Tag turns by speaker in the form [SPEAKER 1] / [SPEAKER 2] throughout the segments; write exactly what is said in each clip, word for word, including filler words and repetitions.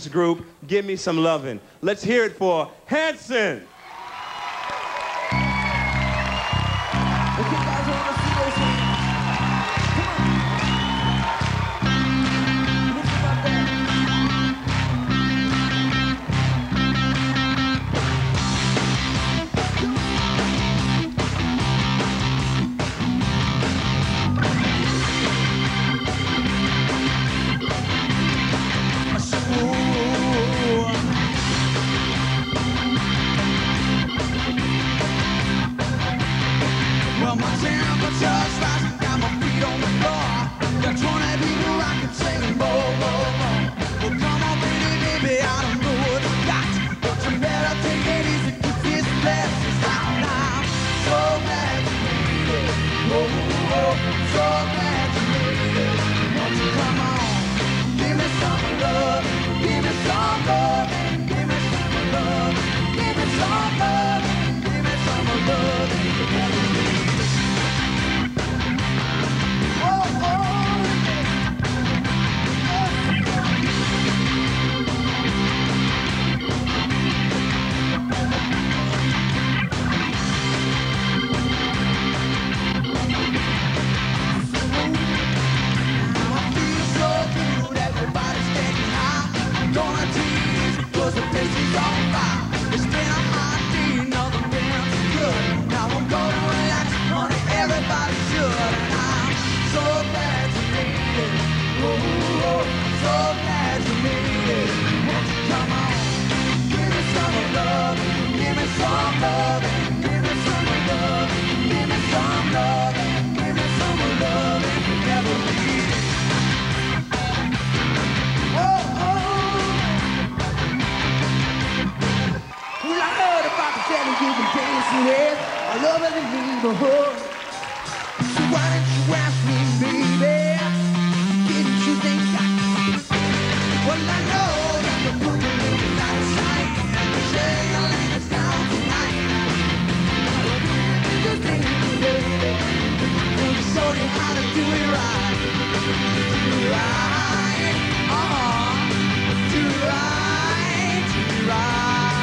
[SPEAKER 1] group, Give Me Some Lovin'. Let's hear it for Hanson.
[SPEAKER 2] Well, my temperature's rising, got my feet on the floor. Got twenty people rocking, singing more, more, more. Well, come on, baby, baby, I don't know what you got, but you better take it easy, 'cause this place is hot now. So glad you made it. Whoa, whoa, whoa. So glad you made it. Won't you come on, give me some love, give me some love, give me some love, give me some love, give me some love. I love it in the neighborhood. So why didn't you ask me, baby? Didn't you think I could? Well, I know that the moon is out of sight. Say your name is down tonight. I love you, just think, baby. We'll show you how to do it right. Do it right. Uh-huh. Do it right. Do it right.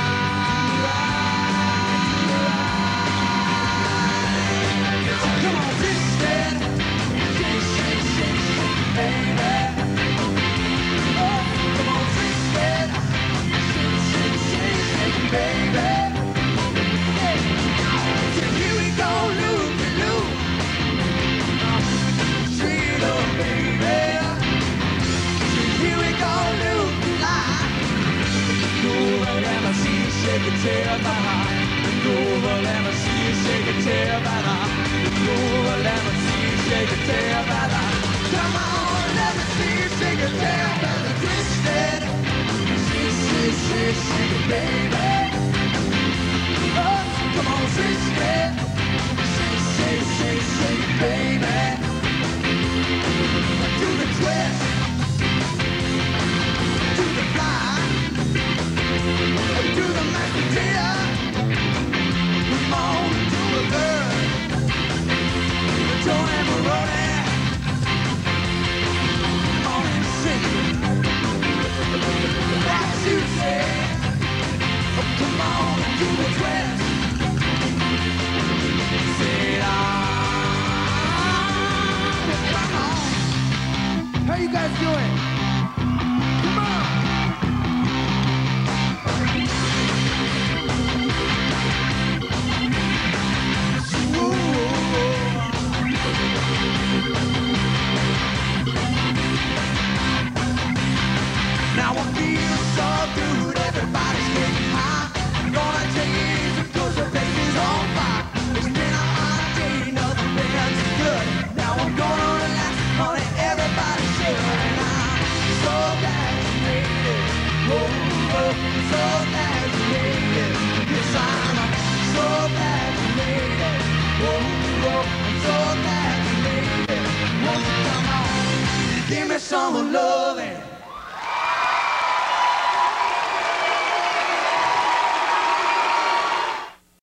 [SPEAKER 2] Shake a tail, baby. Go over, let me see you shake a tail, baby. Go over, let me see you shake a tail, baby. Come on, let me see you shake a tail, baby. Twist it, shake, shake, shake, shake it, baby. Oh, come on, twist it, shake, shake, shake, shake it, baby. Do the twist, do the fly. Do the Massachusetts, come on, do a girl, Tony Maroney, come on and sing what you say. Oh, come on and do the twist, say ah, come on. How you guys doing? Come on. Now I feel so good, everybody's getting high. I'm gonna take it easy 'cause the place is on fire. It's been a hot day, nothing feels good. Now I'm gonna relax, honey, everybody should. And I'm so glad you made it. Oh, oh, so glad you made it. Yes, I'm so glad you made it. Oh, oh, I'm so glad you made it. Won't you come on, give me some loving.